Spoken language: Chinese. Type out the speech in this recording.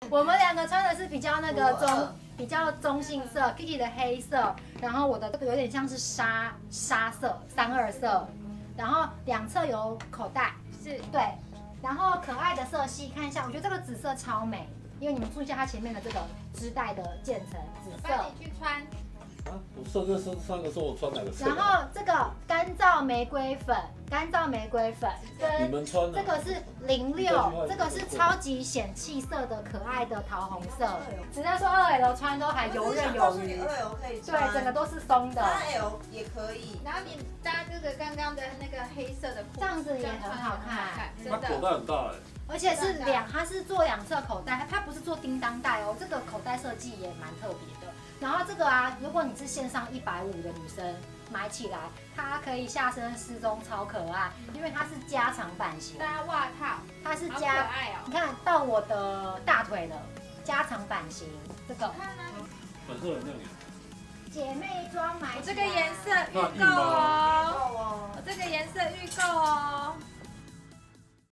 我们两个穿的是比较那个比较中性色 ，Kiki 的黑色，然后我的这个有点像是沙色32色，然后两侧有口袋，是对，然后可爱的色系看一下，我觉得这个紫色超美，因为你们注意一下它前面的这个织带的渐层紫色。 你去穿。 啊，我上个时候我穿哪个色？ 然后这个干燥玫瑰粉， 你们穿这个是06，这个是超级显气色的可爱的桃红色，只能说2L 穿都还游刃有余。 2L 可以穿， 对，整个都是松的。 3L 也可以。 然后你搭这个刚刚的那个黑色的裤子， 这样子也很好看， 它口袋很大哎。 而且是它是做两侧口袋，它不是做叮当袋哦，这个口袋设计也蛮特别的。然后这个啊，如果你是线上150的女生，买起来它可以下身失踪，超可爱，因为它是加长版型， 搭袜套， 它是好可爱哦。 你看到我的大腿了，加长版型，这个粉色很亮眼。 姐妹装买这个颜色预购哦。